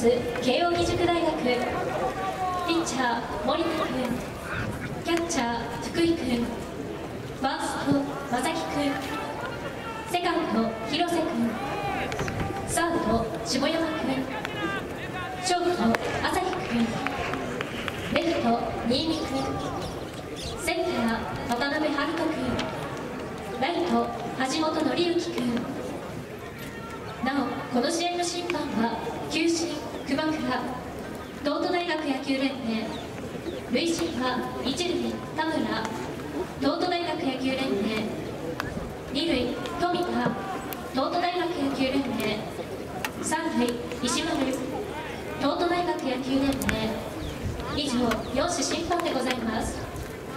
ス慶應義塾大学、ピッチャー森田君、キャッチャー福井君、ファースト正木君、セカンド広瀬君、サード下山君、ショート朝日君、レフト新見君、センター渡辺遥人君、ライト橋本紀之君。なお、この試合の審判は球審熊倉、東都大学野球連盟、塁審は一塁田村、東都大学野球連盟、二塁富田、東都大学野球連盟、三塁石丸、東都大学野球連盟。以上4種審判でございます。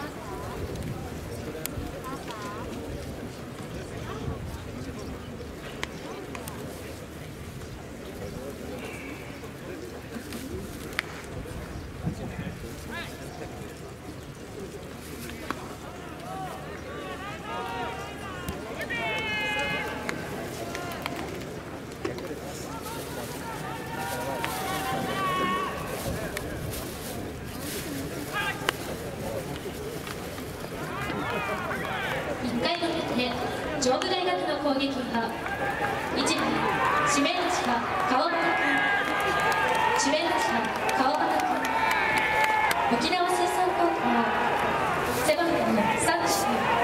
上武大学の攻撃は1番指名打者川端君、指名打者川端君、沖縄水産高校背番号30。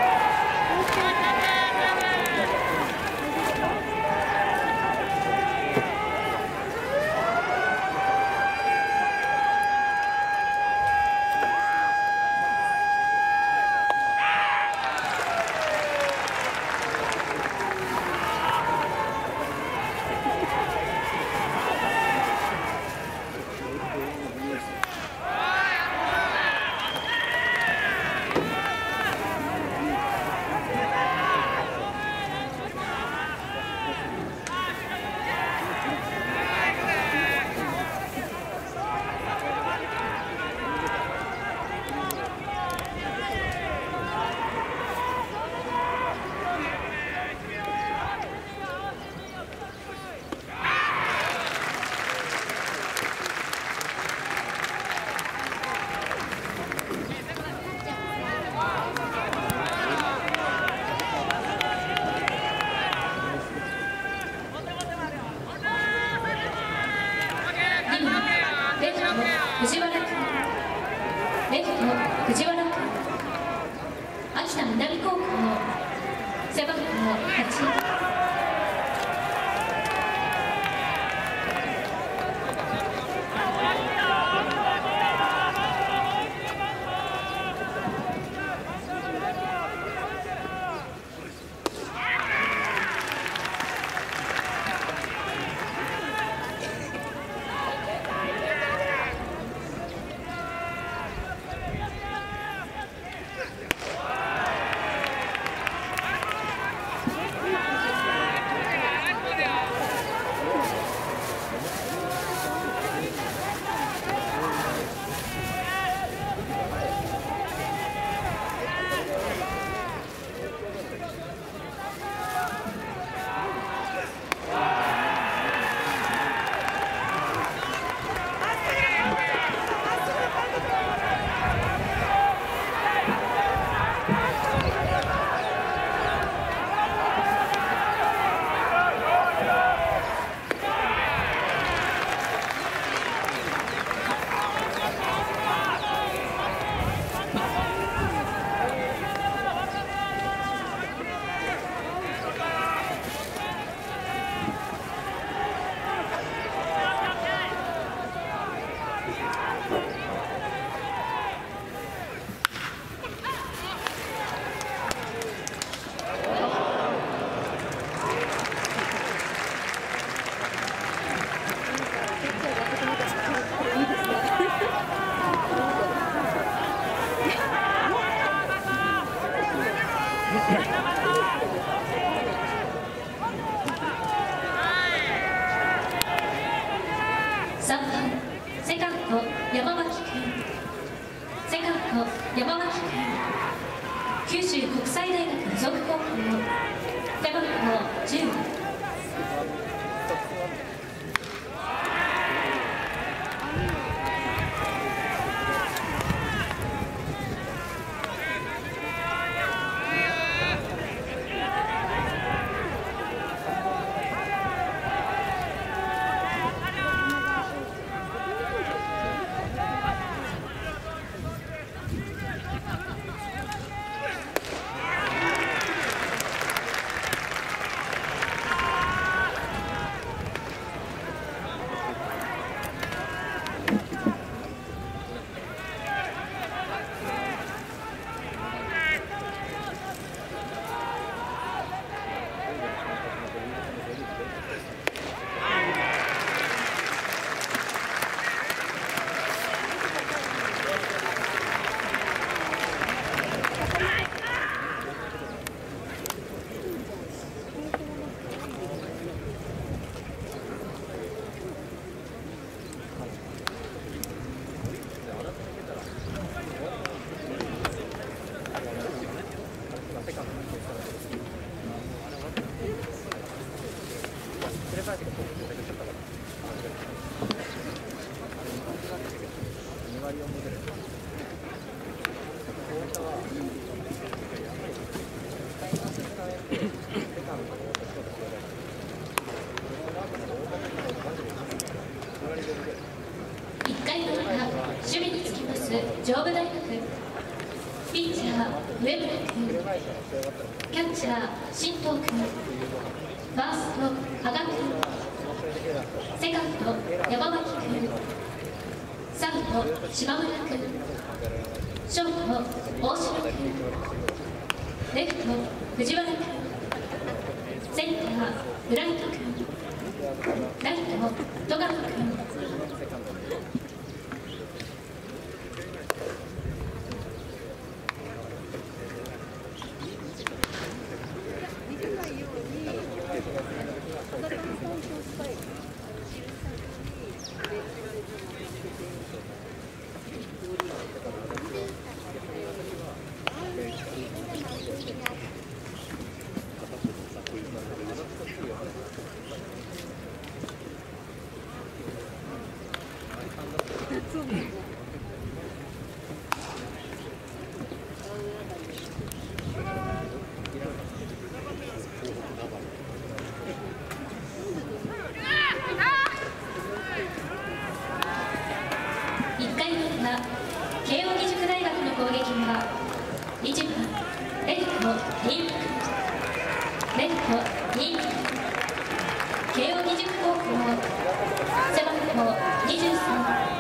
藤原君、レフト藤原君、秋田南高校背番号8。3番セカンド山脇君、セカンド山脇君、九州国際大学附属高校背番号10。 1回の裏、守備につきます上武大学。ピッチャー上村君、キャッチャー新藤君、ファースト羽賀君、セカンド山脇君、サード島村君、ショート大城君、レフト藤原君、センターブライト君、ライト戸川君。慶応義塾大学の攻撃は1番レフト新見、レフト新見、慶応義塾高校背番号23。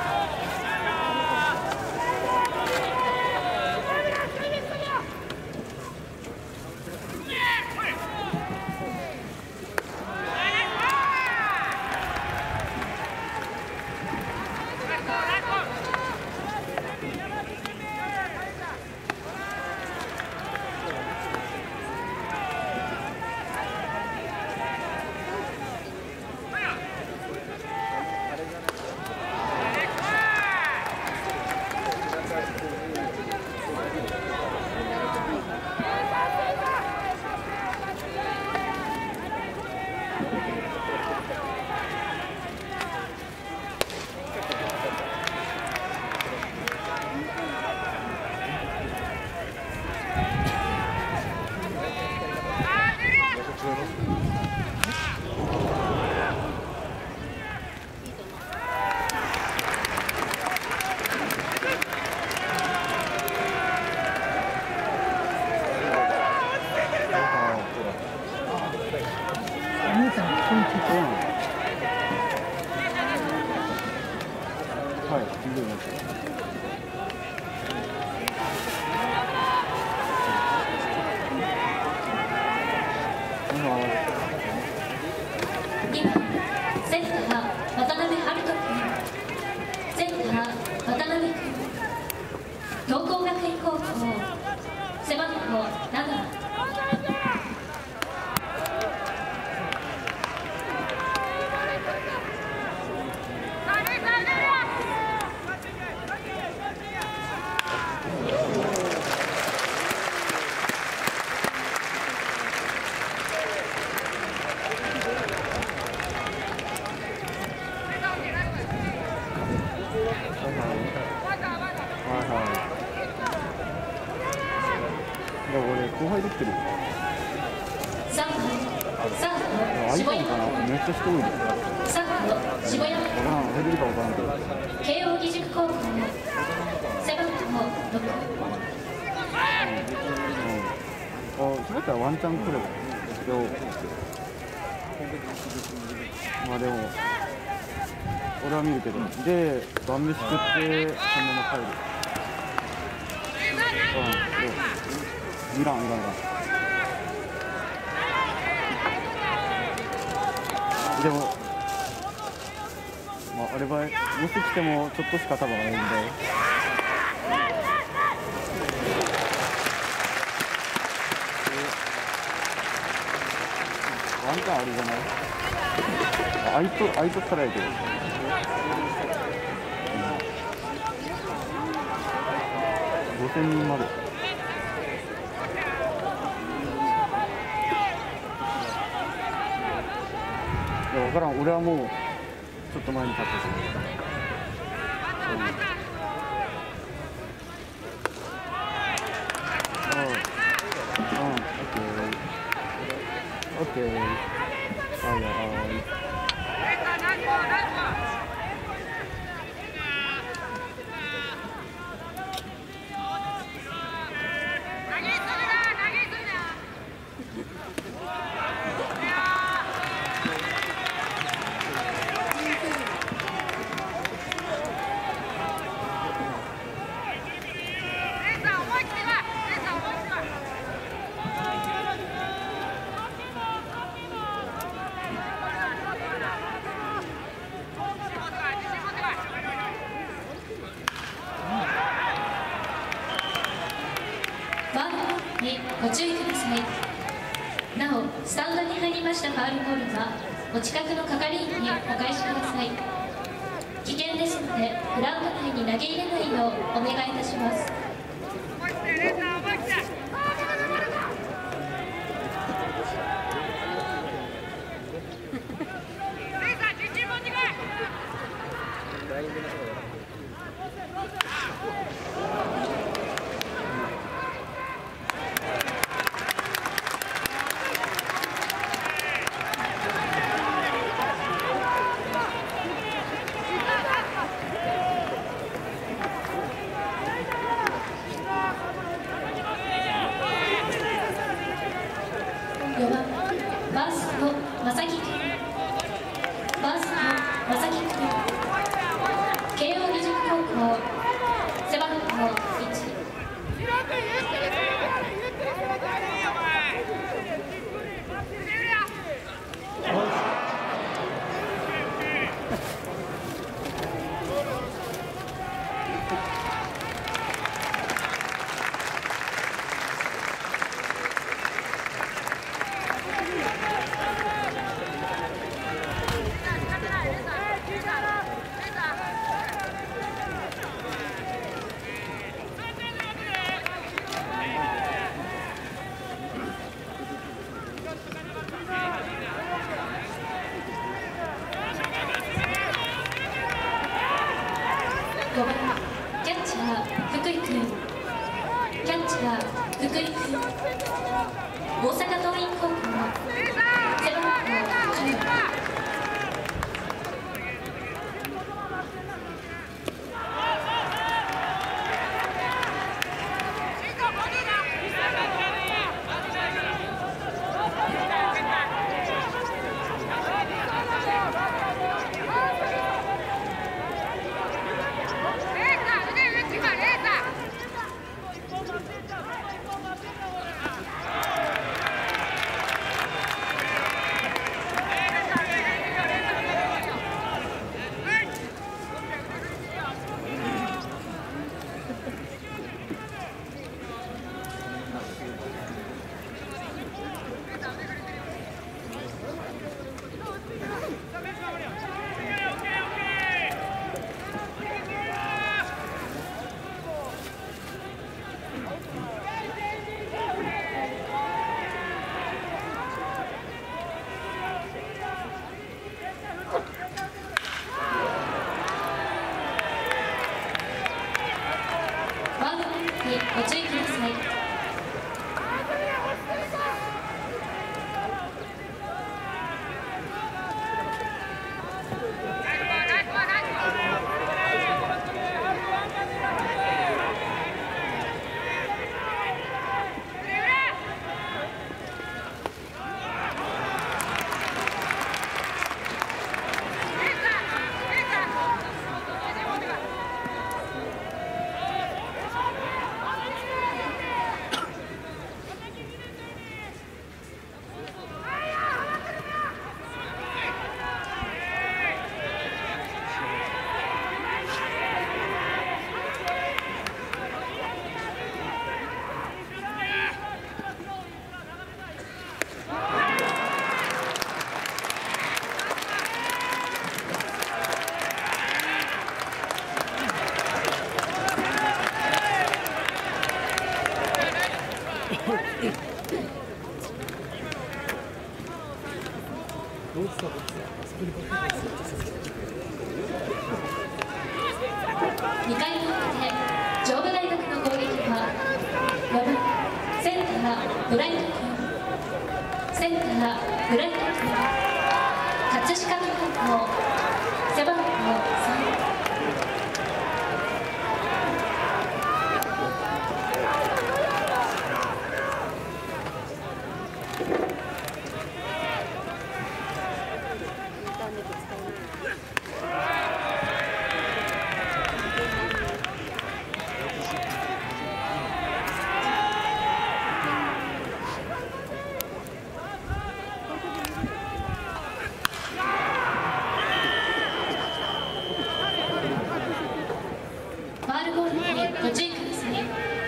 俺後輩できてる。 アイコンかな。 めっちゃ人多いね。 渋谷。 分からん、ヘビリか分からんけど。 慶応義塾高校背番号6。 そうやったらワンチャン来れば。まあでも俺は見るけど、で晩飯食ってそのまま帰る。いらん。でも、まあ、あればもし来てもちょっとしか多分ないんで。ワンチャンあるじゃない。あいとったらやけど。5000人まで。いや、分からん。俺はもうちょっと前に立ってしまった。 OK。はいはい。 にご注意ください。なお、スタンドに入りましたファウルボールはお近くの係員にお返しください。危険ですのでグラウンド内に投げ入れないようお願いいたします。4番バースト正木君、バースト正木君、慶応義塾高校背番号1。5番キャッチャー福井君、キャッチャー福井君、大阪桐蔭高校背番号10。ご注意ください。2回の表、上武大学の攻撃は4番センターブライト君、センター浦井学園葛飾区高校背番号3。ファウルボールにご注意ください。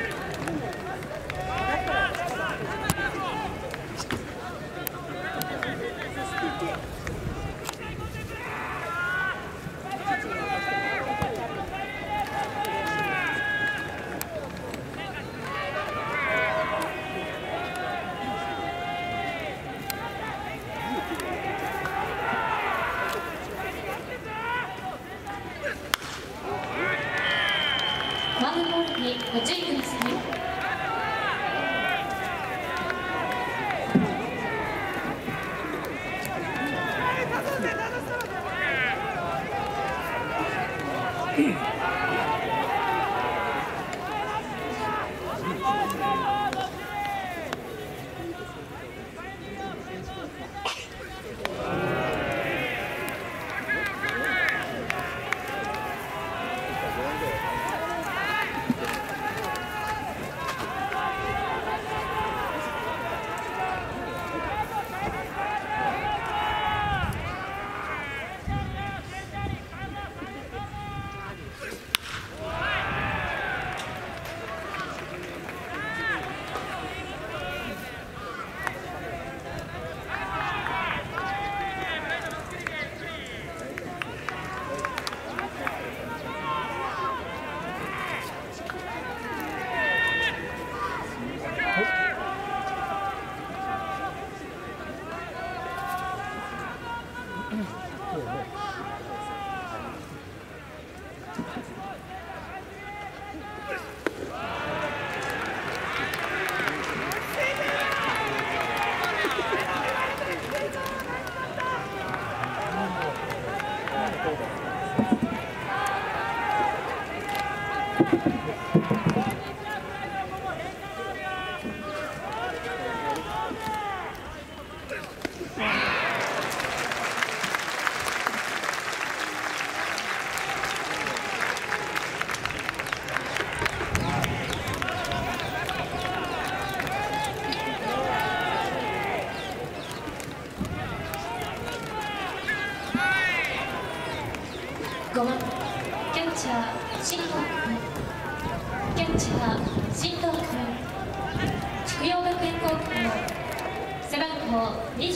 ファウルボールにご注意ください。5番キャッチャー進藤君、キャッチャー進藤君、筑陽学園高校背番号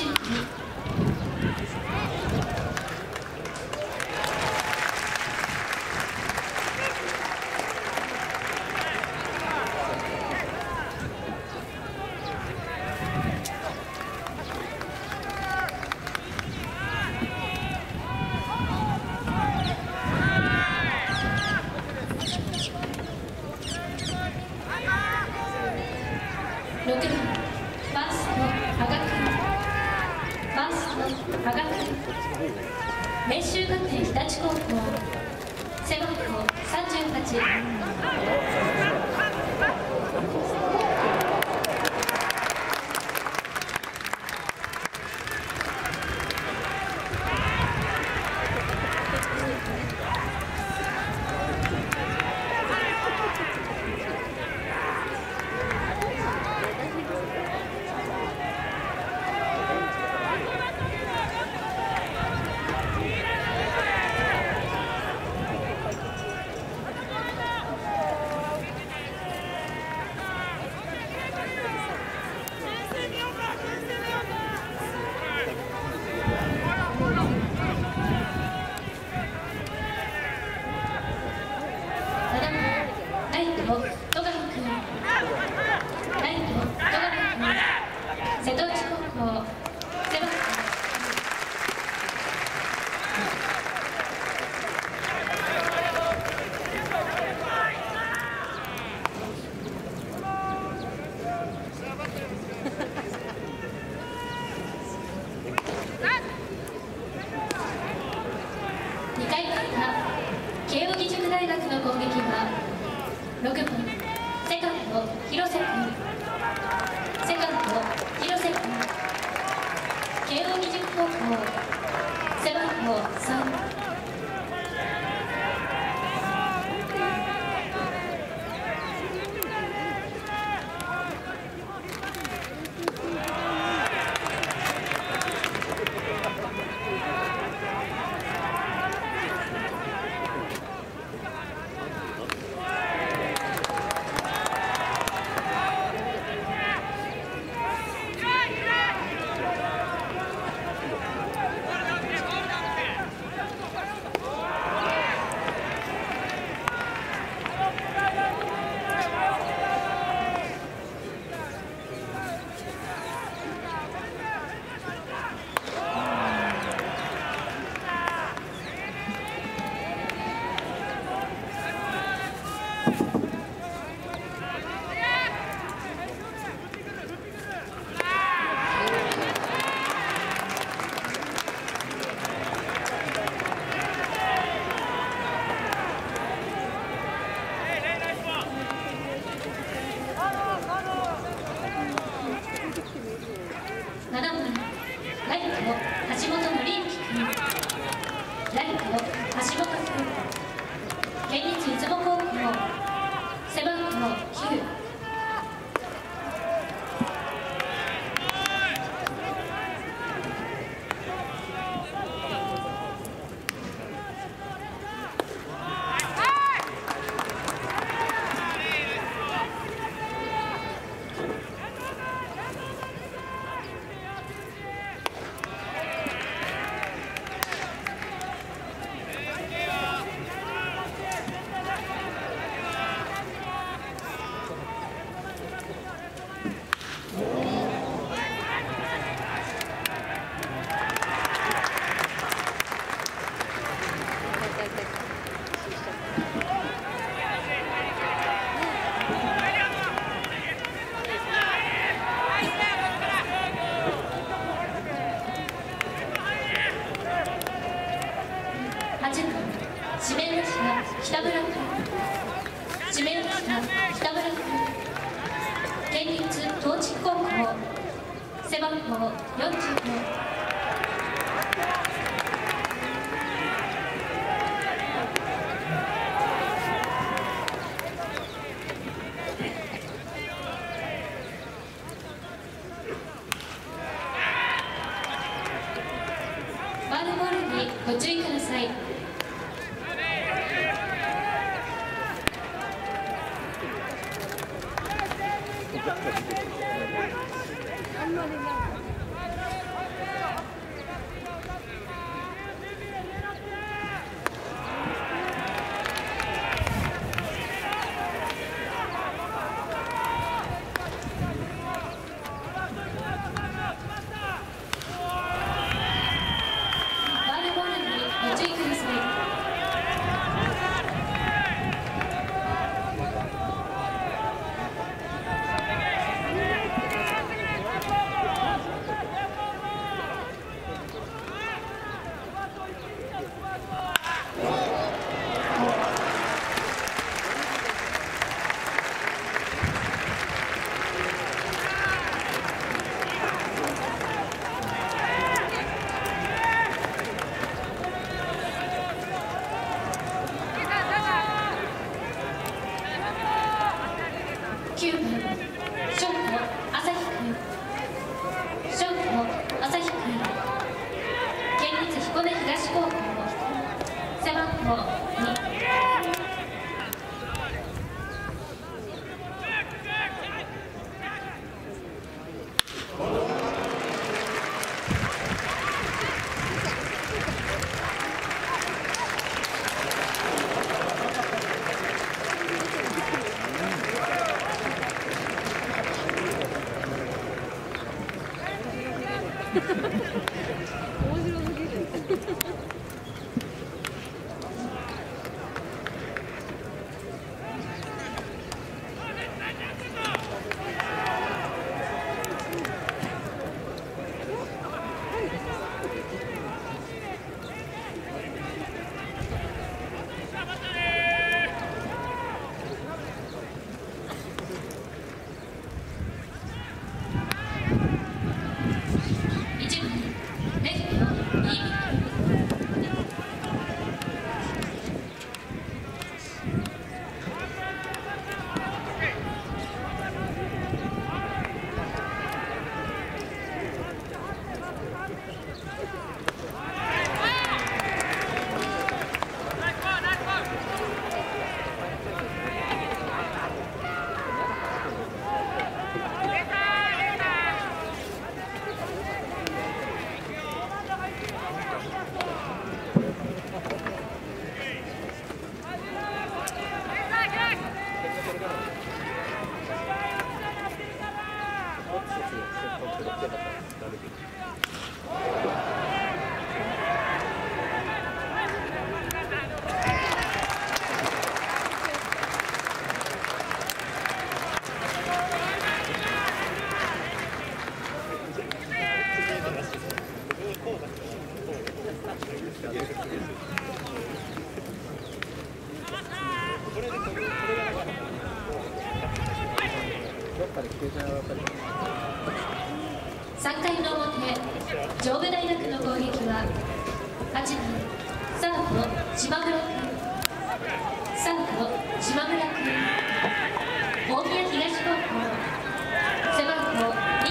22。6番ファースト羽賀君、ファースト羽賀君、明秀学園日立高校背番号38。 慶應義塾大学の攻撃は6番セカンド広瀬君、セカンド広瀬君、慶應義塾高校背番号3。背番号45。ファウルボールにご注意ください。9番ショート朝日君、ショート朝日君、県立彦根東高校背番号2。 1番サード島村君、サード島村君、大宮東高校背番号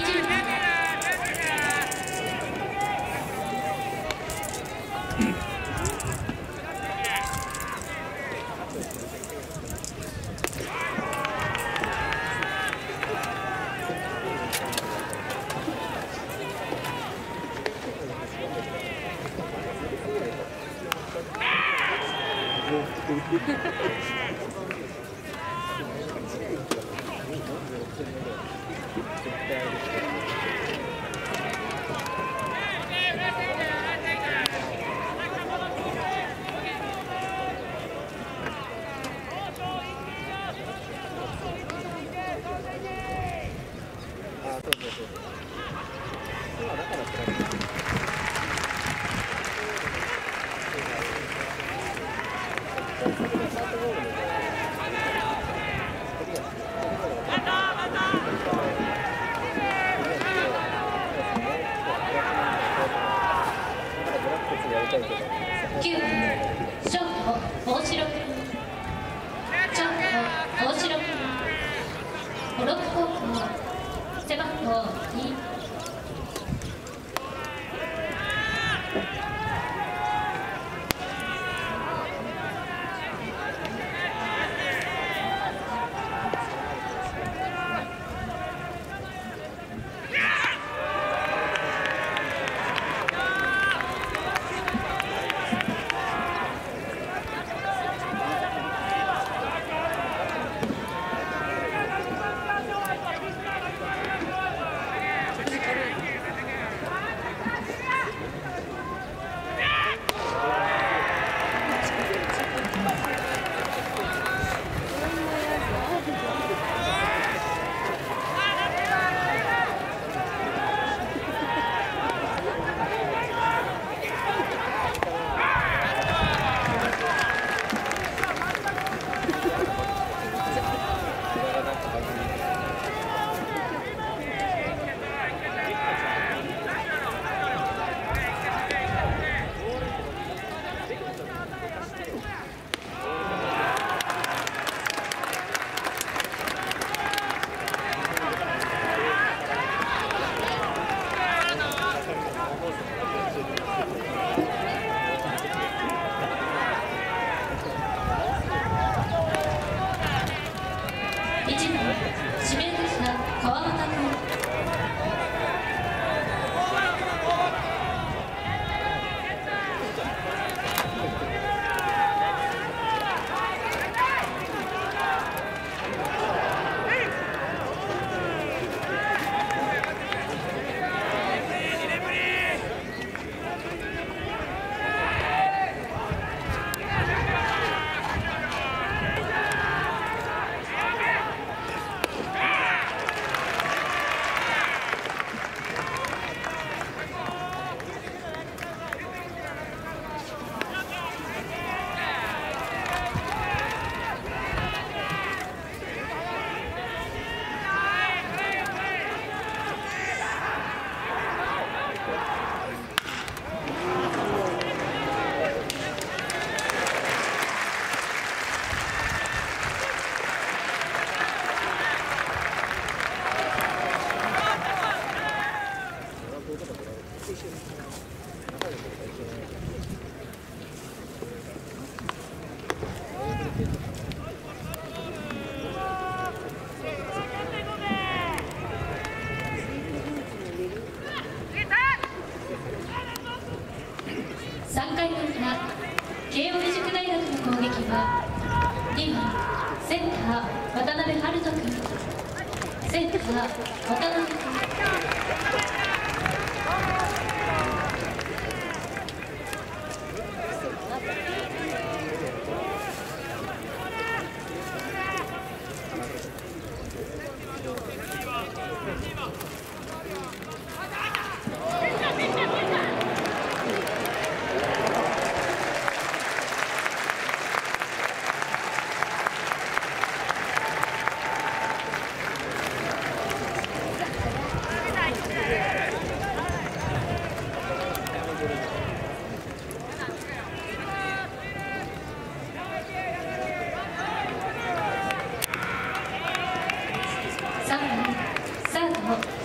27。9番ショート大城君、ショート大城君、小六高校背番号2。3回の裏、慶応義塾大学の攻撃は2番センター渡辺春人君、センター渡辺君。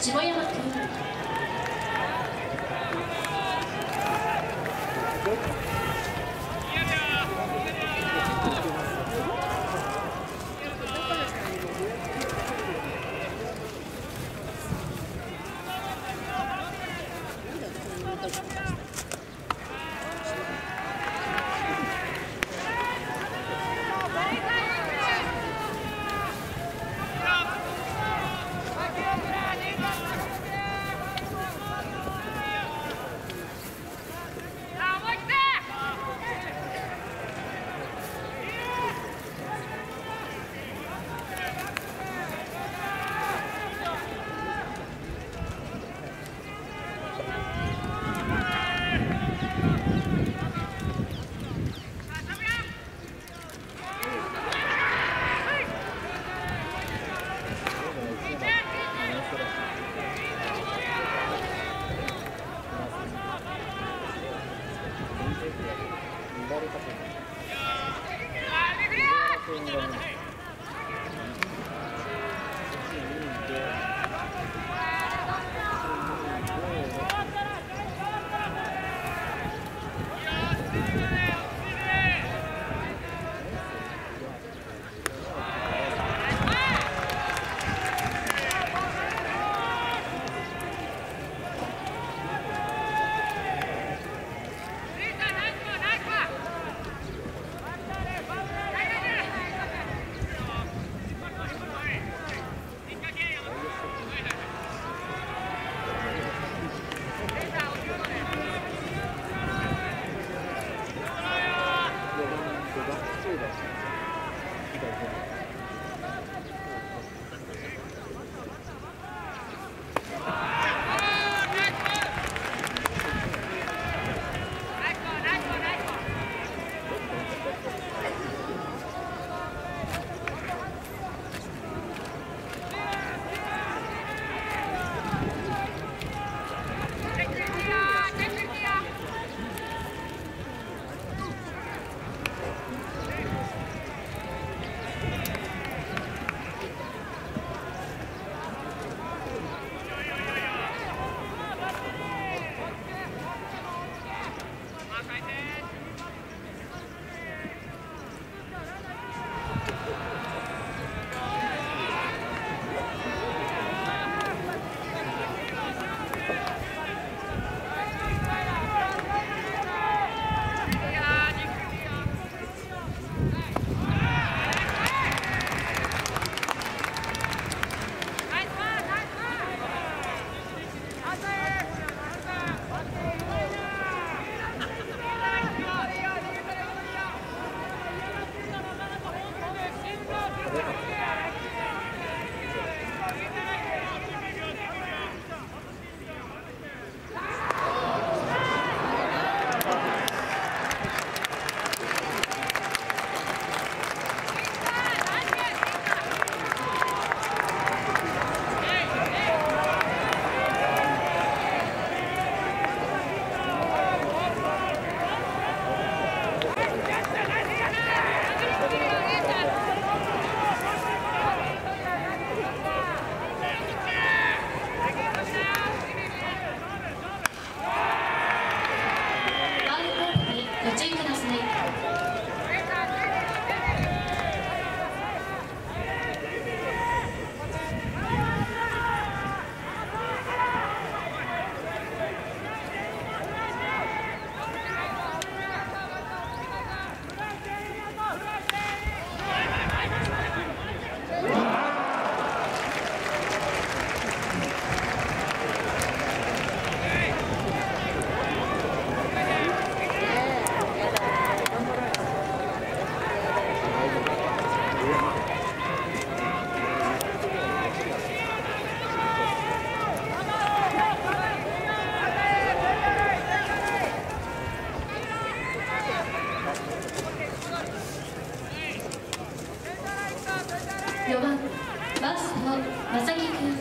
下山君。4番バースト正木君。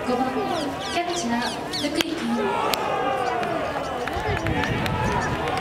5番キャッチャー福井君。